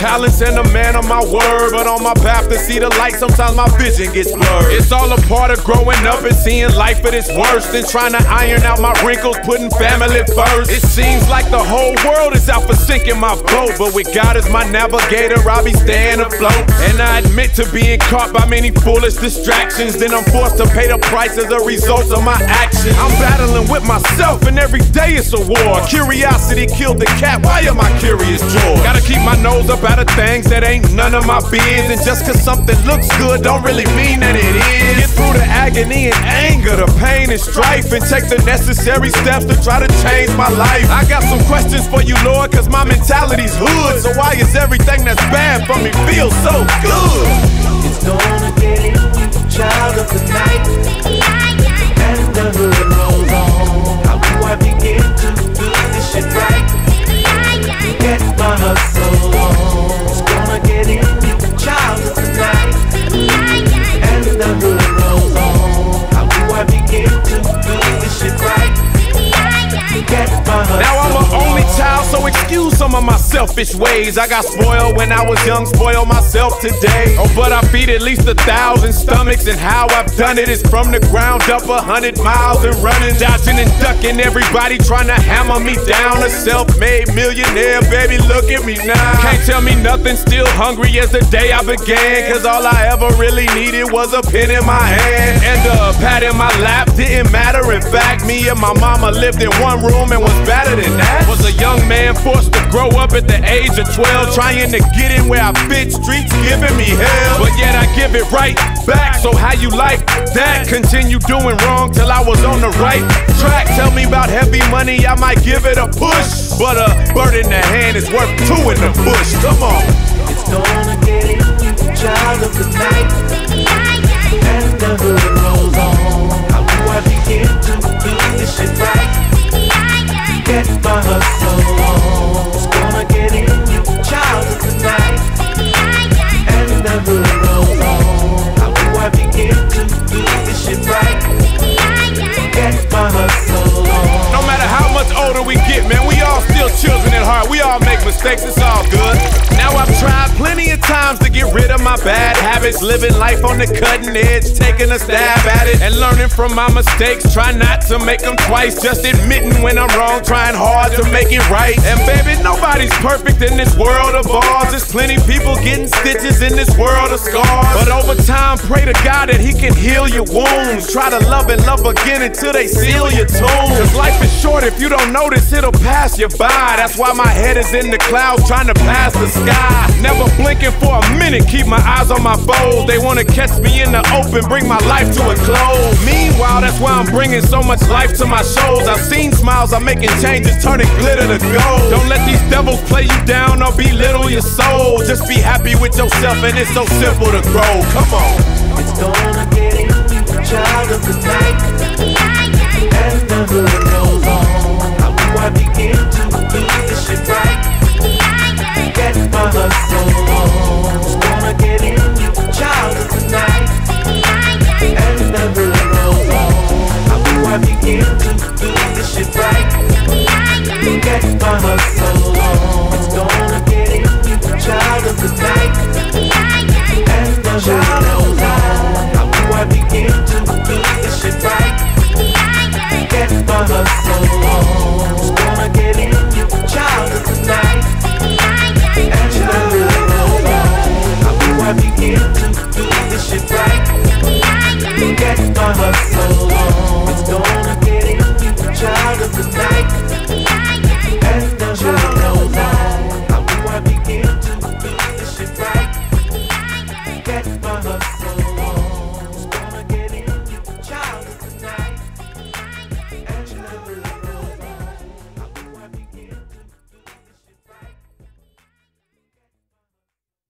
talents and a man of my word, but on my path to see the light, sometimes my vision gets blurred. It's all a part of growing up and seeing life at its worst, and trying to iron out my wrinkles, putting family first. It seems like the whole world is out for sinking my boat, but with God as my navigator, I'll be staying afloat. And I admit to being caught by many foolish distractions, then I'm forced to pay the price as a result of my actions. I'm battling with myself, and every day it's a war. Curiosity killed the cat, why am I curious, George? Gotta keep my nose up out of things that ain't none of my biz, and just cause something looks good don't really mean that it is. Get through the agony and anger, the pain and strife, and take the necessary steps to try to change my life. I got some questions for you, Lord, cause my mentality's hood. So why is everything that's bad for me feel so good? It's gonna get in you, child of the night, and the hood rolls on. How do I begin to do this shit right? Get my hustle on. It's gonna get in you, child of the night, and the hood rolls on. How do I begin to do this shit right? Get my hustle on. Now I'm an only child, so excuse some of my selfish ways. I got spoiled when I was young, spoil myself today. Oh, but I feed at least 1,000 stomachs, and how I've done it is from the ground up 100 miles and running, dodging and ducking everybody trying to hammer me down. A self-made millionaire, baby, look at me now. Can't tell me nothing, still hungry as the day I began, cause all I ever really needed was a pen in my hand and a pad in my lap. Didn't matter, in fact, me and my mama lived in one room and was better than that. Was a young man forced to grow up at the age of 12, trying to get in where I fit, streets giving me hell, but yet I give it right back. So how you like that? Continue doing wrong till I was on the right track. Tell me about heavy money, I might give it a push, but a bird in the hand is worth two in the bush. Come on. It's gonna get in you, child of the night, and the hood rolls on. How do I begin to do this shit right? Get my hustle on. It's gonna get in you, child of the night, and the hood rolls on. How do I begin to do this shit right? Get my hustle on. No matter how much older we get, man, we all still children at heart. We all make mistakes, it's all good. Now I've tried plenty of times to get rid of my bad habits, living life on the cutting edge, taking a stab at it, and learning from my mistakes. Try not to make them twice, just admitting when I'm wrong, trying hard to make it right. And baby, nobody's perfect in this world of ours. There's plenty people getting stitches in this world of scars, but over time, pray to God that He can heal your wounds. Try to love and love again until they seal your tomb, cause life is short, if you don't notice, it'll pass you by. That's why my head is in the clouds, trying to pass the sky. Never blinking for a minute, keep my eyes on my foes. They wanna catch me in the open, bring my life to a close. Meanwhile, that's why I'm bringing so much life to my shows. I've seen smiles, I'm making changes, turning glitter to gold. Don't let these devils play you down or belittle your soul. Just be happy with yourself, and it's so simple to grow. Come on. It's gonna get in you, child of the night, and the hood rolls on. How do I begin to do this shit right?